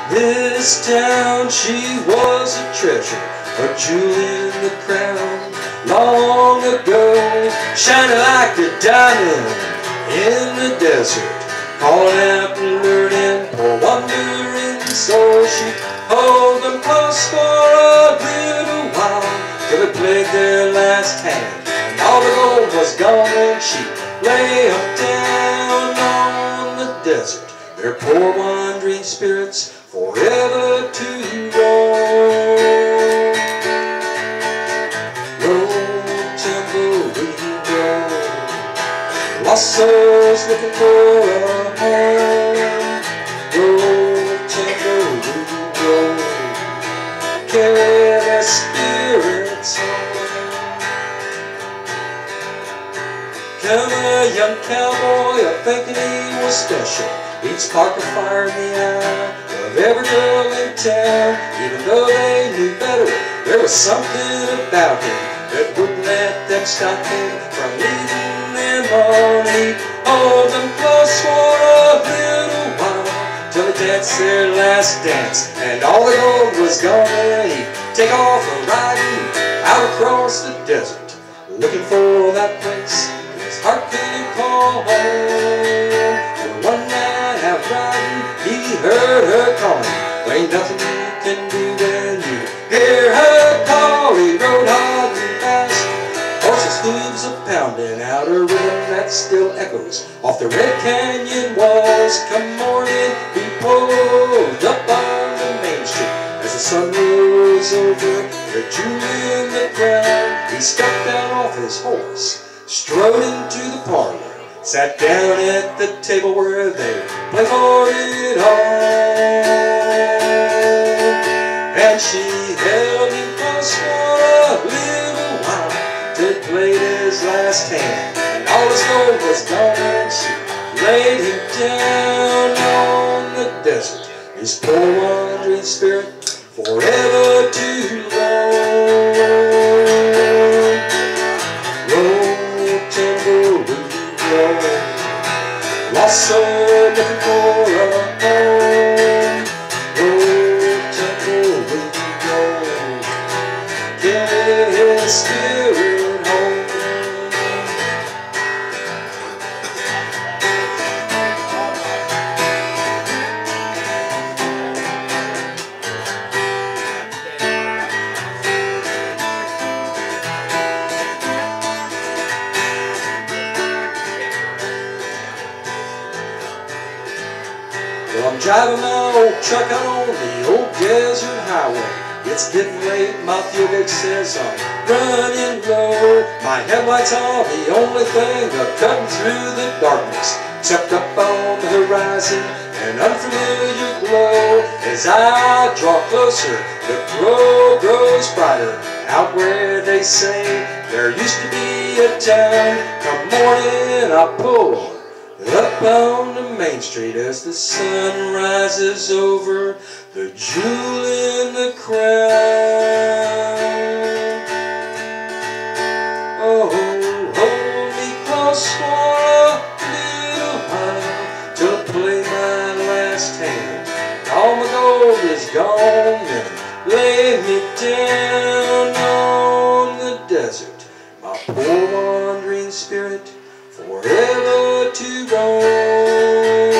This town, she was a treasure, a jewel in the crown. Long ago, shining like a diamond in the desert, calling out and learning for wandering souls. She hold them close for a little while till they played their last hand, and all the gold was gone when she lay up down on the desert. Their poor wandering spirits forever to roam. Roll, tumbleweed, roll. Lost souls looking for a home. Roll, tumbleweed, roll. Carry their spirits home. Come a young cowboy, a thinking he was special. He'd spark a fire in the eye of every girl in town. Even though they knew better, there was something about him that wouldn't let them stop him from leading them on. He'd hold them close for a little while till they danced their last dance, and all the gold was gone. And he'd take off riding out across the desert, looking for that place his heart could call home. One night out riding, he heard her calling. There ain't nothing you can do when you hear her call. He rode hard and fast, horses' hooves a-pounding out a rhythm that still echoes off the Red Canyon walls. Come morning, he pulled up on the main street as the sun rose over the jewel in the ground. He stepped down off his horse, strode into the parlor, sat down at the table where they played for it all. And she held him close for a little while till he played his last hand, and all his gold was gone. And she laid him down on the desert, his poor wandering spirit forever to roam. Lost soul looking for a home. Roll, tumbleweed, roll. Carry his spirit home. Well, I'm driving my old truck out on the old desert highway. It's getting late, my fuel gauge says I'm running low. My headlights are the only thing that's cutting through the darkness, except up on the horizon an unfamiliar glow. As I draw closer, the glow grows brighter. Out where they say there used to be a town. Come morning, I pull up on the main street as the sun rises over the jewel in the crown. Oh, hold me close for a little while till I play my last hand. All my gold is gone, and lay me down on the desert, my poor wandering spirit forever to roam.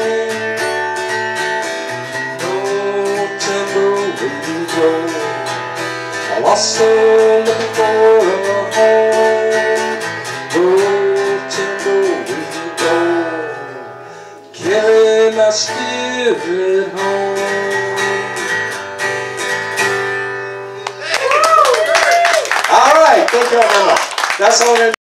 Oh, tumbleweed, roll. A lost soul looking for a home. Oh, tumbleweed, roll. Carry my spirit home. All right, thank you all very much. That's all.